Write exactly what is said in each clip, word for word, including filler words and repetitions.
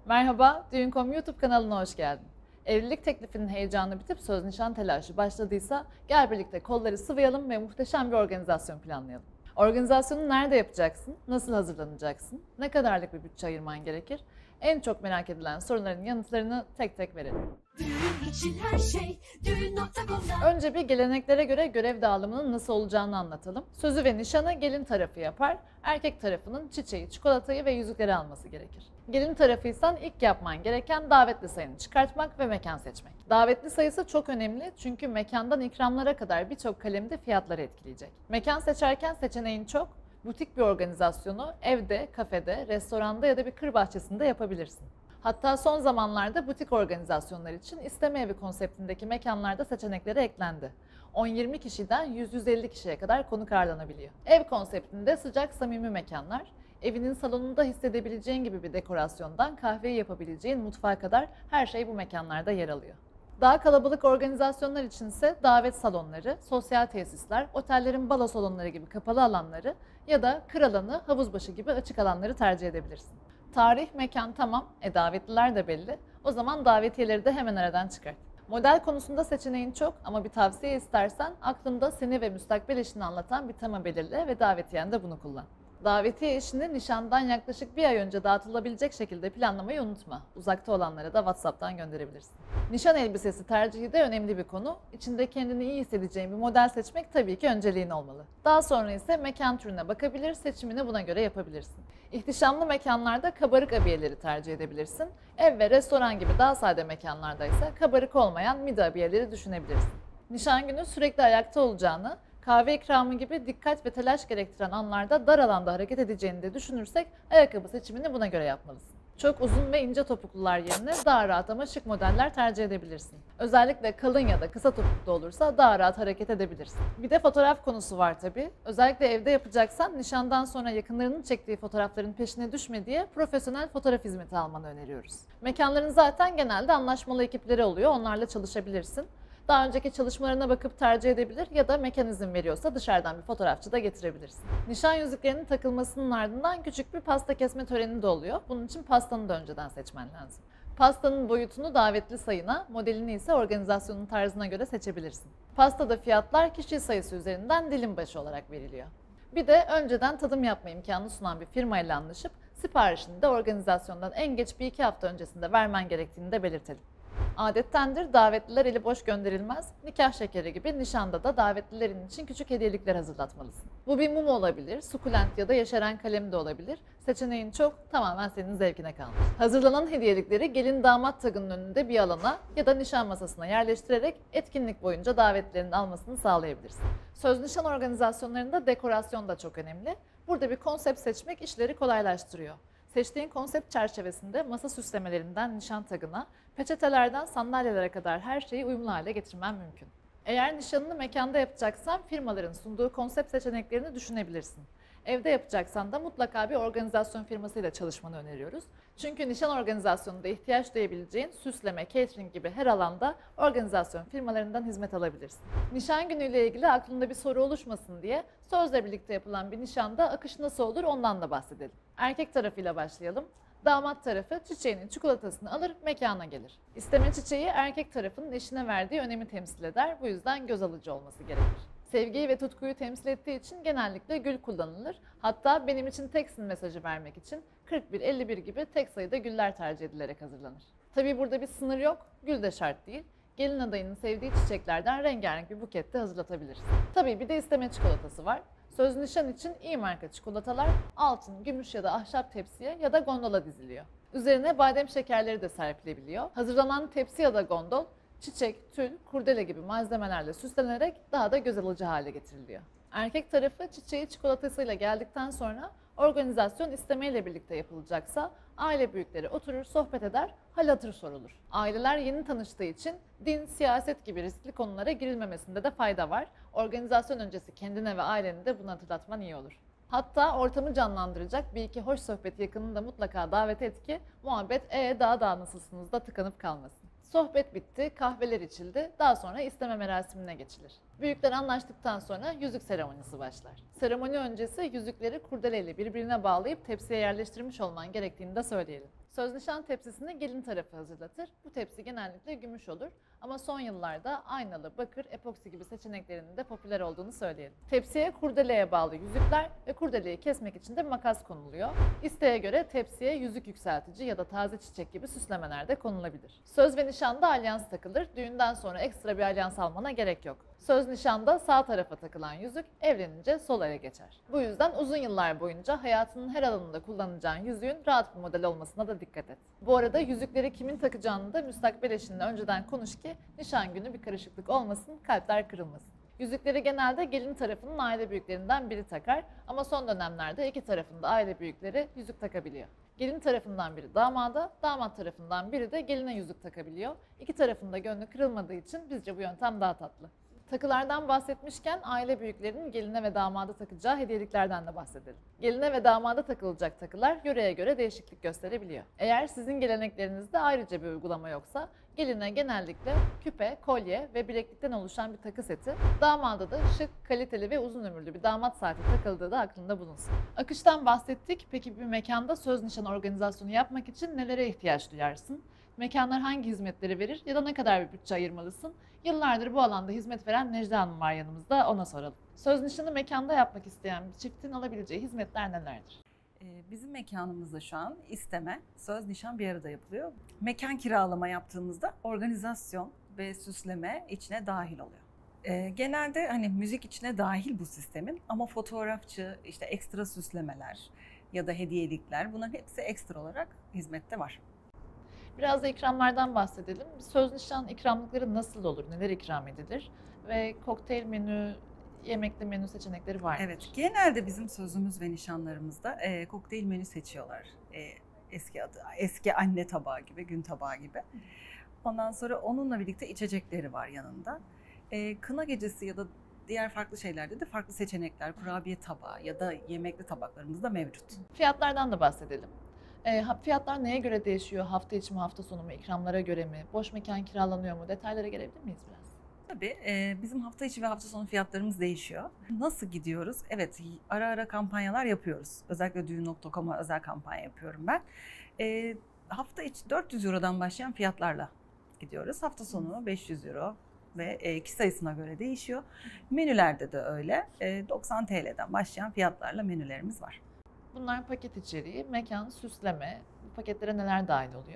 Merhaba, Düğün nokta com YouTube kanalına hoş geldin. Evlilik teklifinin heyecanı bitip söz nişan telaşı başladıysa gel birlikte kolları sıvayalım ve muhteşem bir organizasyon planlayalım. Organizasyonu nerede yapacaksın? Nasıl hazırlanacaksın? Ne kadarlık bir bütçe ayırman gerekir? En çok merak edilen soruların yanıtlarını tek tek verelim. Düğün için her şey düğün nokta com'da. Önce bir geleneklere göre görev dağılımının nasıl olacağını anlatalım. Sözü ve nişanı gelin tarafı yapar, erkek tarafının çiçeği, çikolatayı ve yüzükleri alması gerekir. Gelin tarafıysan ilk yapman gereken davetli sayını çıkartmak ve mekan seçmek. Davetli sayısı çok önemli çünkü mekandan ikramlara kadar birçok kalemde fiyatları etkileyecek. Mekan seçerken seçeneğin çok, butik bir organizasyonu evde, kafede, restoranda ya da bir kır bahçesinde yapabilirsin. Hatta son zamanlarda butik organizasyonlar için isteme evi konseptindeki mekanlarda seçeneklere eklendi. on yirmi kişiden yüz yüz elli kişiye kadar konuk ağırlanabiliyor. Ev konseptinde sıcak samimi mekanlar, evinin salonunda hissedebileceğin gibi bir dekorasyondan kahveyi yapabileceğin mutfağa kadar her şey bu mekanlarda yer alıyor. Daha kalabalık organizasyonlar içinse davet salonları, sosyal tesisler, otellerin balo salonları gibi kapalı alanları ya da kır alanı, havuzbaşı gibi açık alanları tercih edebilirsin. Tarih, mekan tamam, e davetliler de belli. O zaman davetiyeleri de hemen aradan çıkart. Model konusunda seçeneğin çok ama bir tavsiye istersen aklında seni ve müstakbel eşini anlatan bir tema belirle ve davetiyende bunu kullan. Davetiye işini nişandan yaklaşık bir ay önce dağıtılabilecek şekilde planlamayı unutma. Uzakta olanlara da WhatsApp'tan gönderebilirsin. Nişan elbisesi tercihi de önemli bir konu. İçinde kendini iyi hissedeceğin bir model seçmek tabii ki önceliğin olmalı. Daha sonra ise mekan türüne bakabilir, seçimini buna göre yapabilirsin. İhtişamlı mekanlarda kabarık abiyeleri tercih edebilirsin. Ev ve restoran gibi daha sade mekanlarda ise kabarık olmayan midi abiyeleri düşünebilirsin. Nişan günü sürekli ayakta olacağını, kahve ikramı gibi dikkat ve telaş gerektiren anlarda dar alanda hareket edeceğini de düşünürsek ayakkabı seçimini buna göre yapmalısın. Çok uzun ve ince topuklular yerine daha rahat ama şık modeller tercih edebilirsin. Özellikle kalın ya da kısa topuklu olursa daha rahat hareket edebilirsin. Bir de fotoğraf konusu var tabii. Özellikle evde yapacaksan nişandan sonra yakınlarının çektiği fotoğrafların peşine düşme diye profesyonel fotoğraf hizmeti almanı öneriyoruz. Mekanların zaten genelde anlaşmalı ekipleri oluyor, onlarla çalışabilirsin. Daha önceki çalışmalarına bakıp tercih edebilir ya da mekan izin veriyorsa dışarıdan bir fotoğrafçı da getirebilirsin. Nişan yüzüklerinin takılmasının ardından küçük bir pasta kesme töreni de oluyor. Bunun için pastanı da önceden seçmen lazım. Pastanın boyutunu davetli sayına, modelini ise organizasyonun tarzına göre seçebilirsin. Pastada fiyatlar kişi sayısı üzerinden dilim başı olarak veriliyor. Bir de önceden tadım yapma imkanı sunan bir firmayla anlaşıp siparişini de organizasyondan en geç bir iki hafta öncesinde vermen gerektiğini de belirtelim. Adettendir davetliler eli boş gönderilmez, nikah şekeri gibi nişanda da davetlilerin için küçük hediyelikler hazırlatmalısın. Bu bir mum olabilir, sukulent ya da yeşeren kalem de olabilir. Seçeneğin çok, tamamen senin zevkine kalmış. Hazırlanan hediyelikleri gelin damat tagının önünde bir alana ya da nişan masasına yerleştirerek etkinlik boyunca davetlilerin almasını sağlayabilirsin. Söz nişan organizasyonlarında dekorasyon da çok önemli. Burada bir konsept seçmek işleri kolaylaştırıyor. Seçtiğin konsept çerçevesinde masa süslemelerinden nişan tagına, peçetelerden sandalyelere kadar her şeyi uyumlu hale getirmen mümkün. Eğer nişanını mekanda yapacaksan firmaların sunduğu konsept seçeneklerini düşünebilirsin. Evde yapacaksan da mutlaka bir organizasyon firmasıyla çalışmanı öneriyoruz. Çünkü nişan organizasyonunda ihtiyaç duyabileceğin süsleme, catering gibi her alanda organizasyon firmalarından hizmet alabilirsin. Nişan günüyle ilgili aklında bir soru oluşmasın diye sözle birlikte yapılan bir nişanda akış nasıl olur ondan da bahsedelim. Erkek tarafıyla başlayalım. Damat tarafı çiçeğinin çikolatasını alır, mekana gelir. İsteme çiçeği erkek tarafının eşine verdiği önemi temsil eder, bu yüzden göz alıcı olması gerekir. Sevgiyi ve tutkuyu temsil ettiği için genellikle gül kullanılır. Hatta benim için teksin mesajı vermek için kırk bir elli bir gibi tek sayıda güller tercih edilerek hazırlanır. Tabii burada bir sınır yok, gül de şart değil. Gelin adayının sevdiği çiçeklerden rengarenk bir buket de hazırlatabilirsin. Tabii bir de isteme çikolatası var. Söz nişan için iyi marka çikolatalar altın, gümüş ya da ahşap tepsiye ya da gondola diziliyor. Üzerine badem şekerleri de serpilebiliyor. Hazırlanan tepsi ya da gondol çiçek, tül, kurdele gibi malzemelerle süslenerek daha da göz alıcı hale getiriliyor. Erkek tarafı çiçeği çikolatasıyla geldikten sonra organizasyon istemeyle birlikte yapılacaksa aile büyükleri oturur, sohbet eder, hal hatır sorulur. Aileler yeni tanıştığı için din, siyaset gibi riskli konulara girilmemesinde de fayda var. Organizasyon öncesi kendine ve aileni de bunu hatırlatman iyi olur. Hatta ortamı canlandıracak bir iki hoş sohbet yakınını da mutlaka davet et ki muhabbet ee daha daha nasılsınız da tıkanıp kalmasın. Sohbet bitti, kahveler içildi, daha sonra isteme merasimine geçilir. Büyükler anlaştıktan sonra yüzük seremonisi başlar. Seremoni öncesi yüzükleri kurdeleyle birbirine bağlayıp tepsiye yerleştirmiş olman gerektiğini de söyleyelim. Söz nişan tepsisini gelin tarafı hazırlatır. Bu tepsi genellikle gümüş olur ama son yıllarda aynalı, bakır, epoksi gibi seçeneklerinin de popüler olduğunu söyleyelim. Tepsiye kurdeleye bağlı yüzükler ve kurdeleyi kesmek için de makas konuluyor. İsteğe göre tepsiye yüzük yükseltici ya da taze çiçek gibi süslemeler de konulabilir. Söz ve nişanda alyans takılır. Düğünden sonra ekstra bir alyans almana gerek yok. Söz nişanda sağ tarafa takılan yüzük evlenince sol ele geçer. Bu yüzden uzun yıllar boyunca hayatının her alanında kullanacağın yüzüğün rahat bir model olmasına da dikkat et. Bu arada yüzükleri kimin takacağını da müstakbel eşinle önceden konuş ki nişan günü bir karışıklık olmasın, kalpler kırılmasın. Yüzükleri genelde gelin tarafının aile büyüklerinden biri takar ama son dönemlerde iki tarafında aile büyükleri yüzük takabiliyor. Gelin tarafından biri damada, damat tarafından biri de geline yüzük takabiliyor. İki tarafında gönlü kırılmadığı için bizce bu yöntem daha tatlı. Takılardan bahsetmişken aile büyüklerinin geline ve damada takacağı hediyeliklerden de bahsedelim. Geline ve damada takılacak takılar yöreye göre değişiklik gösterebiliyor. Eğer sizin geleneklerinizde ayrıca bir uygulama yoksa geline genellikle küpe, kolye ve bileklikten oluşan bir takı seti, damada da şık, kaliteli ve uzun ömürlü bir damat saati takıldığı da aklında bulunsun. Akıştan bahsettik. Peki bir mekanda söz nişan organizasyonu yapmak için nelere ihtiyaç duyarsın? Mekanlar hangi hizmetleri verir ya da ne kadar bir bütçe ayırmalısın? Yıllardır bu alanda hizmet veren Necla Hanım var yanımızda, ona soralım. Söz nişanı mekanda yapmak isteyen bir çiftin alabileceği hizmetler nelerdir? Bizim mekanımızda şu an isteme, söz, nişan bir arada yapılıyor. Mekan kiralama yaptığımızda organizasyon ve süsleme içine dahil oluyor. E, genelde hani müzik içine dahil bu sistemin ama fotoğrafçı, işte ekstra süslemeler ya da hediyelikler, bunların hepsi ekstra olarak hizmette var. Biraz da ikramlardan bahsedelim. Söz nişan ikramlıkları nasıl olur? Neler ikram edilir? Ve kokteyl menü, yemekli menü seçenekleri var mı? Evet, genelde bizim sözümüz ve nişanlarımızda e, kokteyl menü seçiyorlar. E, eski adı, eski anne tabağı gibi, gün tabağı gibi. Ondan sonra onunla birlikte içecekleri var yanında. E, kına gecesi ya da diğer farklı şeylerde de farklı seçenekler, kurabiye tabağı ya da yemekli tabaklarımız da mevcut. Fiyatlardan da bahsedelim. E, fiyatlar neye göre değişiyor? Hafta içi mi, hafta sonu mu, ikramlara göre mi? Boş mekan kiralanıyor mu? Detaylara gelebilir miyiz biraz? Tabii e, bizim hafta içi ve hafta sonu fiyatlarımız değişiyor. Nasıl gidiyoruz? Evet, ara ara kampanyalar yapıyoruz. Özellikle düğün nokta com'a özel kampanya yapıyorum ben. E, hafta içi dört yüz Euro'dan başlayan fiyatlarla gidiyoruz. Hafta sonu beş yüz Euro ve e, kişi sayısına göre değişiyor. Menülerde de öyle. E, doksan T L'den başlayan fiyatlarla menülerimiz var. Bunlar paket içeriği, mekan, süsleme. Bu paketlere neler dahil oluyor?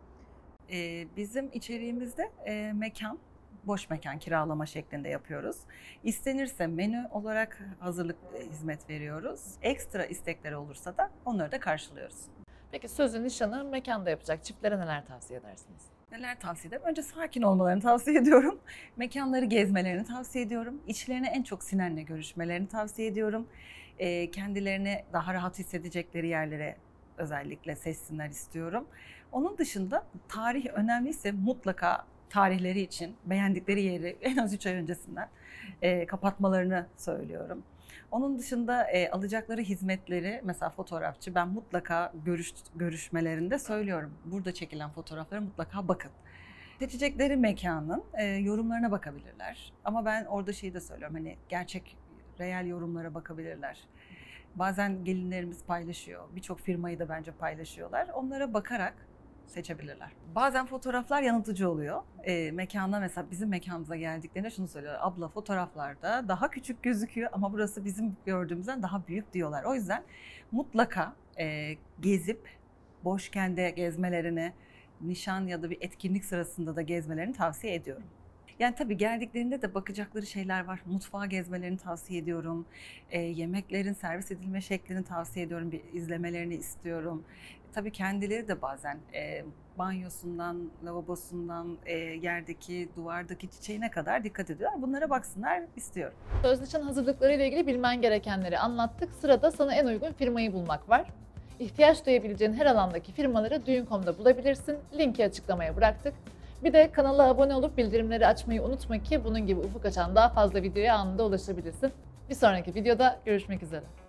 E, bizim içeriğimizde e, mekan, boş mekan kiralama şeklinde yapıyoruz. İstenirse menü olarak hazırlık hizmet veriyoruz. Ekstra istekleri olursa da onları da karşılıyoruz. Peki sözün nişanı mekanda yapacak çiftlere neler tavsiye edersiniz? Neler tavsiye ederim? Önce sakin olmalarını tavsiye ediyorum. Mekanları gezmelerini tavsiye ediyorum. İçlerine en çok sinenle görüşmelerini tavsiye ediyorum. E, kendilerini daha rahat hissedecekleri yerlere özellikle seçsinler istiyorum. Onun dışında tarih önemliyse mutlaka tarihleri için beğendikleri yeri en az üç ay öncesinden e, kapatmalarını söylüyorum. Onun dışında e, alacakları hizmetleri, mesela fotoğrafçı, ben mutlaka görüş, görüşmelerinde söylüyorum. Burada çekilen fotoğraflara mutlaka bakın. Seçecekleri mekanın e, yorumlarına bakabilirler. Ama ben orada şeyi de söylüyorum, hani gerçek, reel yorumlara bakabilirler. Bazen gelinlerimiz paylaşıyor, birçok firmayı da bence paylaşıyorlar. Onlara bakarak seçebilirler. Bazen fotoğraflar yanıltıcı oluyor. E, mekana mesela bizim mekanımıza geldiklerinde şunu söylüyorlar. Abla fotoğraflarda daha küçük gözüküyor ama burası bizim gördüğümüzden daha büyük diyorlar. O yüzden mutlaka e, gezip boşken de gezmelerini, nişan ya da bir etkinlik sırasında da gezmelerini tavsiye ediyorum. Yani tabii geldiklerinde de bakacakları şeyler var. Mutfağı gezmelerini tavsiye ediyorum. E, yemeklerin servis edilme şeklini tavsiye ediyorum. Bir izlemelerini istiyorum. Tabii kendileri de bazen e, banyosundan, lavabosundan, e, yerdeki, duvardaki çiçeğine kadar dikkat ediyorlar. Bunlara baksınlar istiyorum. Söz nişan hazırlıkları ile ilgili bilmen gerekenleri anlattık. Sırada sana en uygun firmayı bulmak var. İhtiyaç duyabileceğin her alandaki firmaları düğün nokta com'da bulabilirsin. Linki açıklamaya bıraktık. Bir de kanala abone olup bildirimleri açmayı unutma ki bunun gibi ufuk açan daha fazla videoya anında ulaşabilirsin. Bir sonraki videoda görüşmek üzere.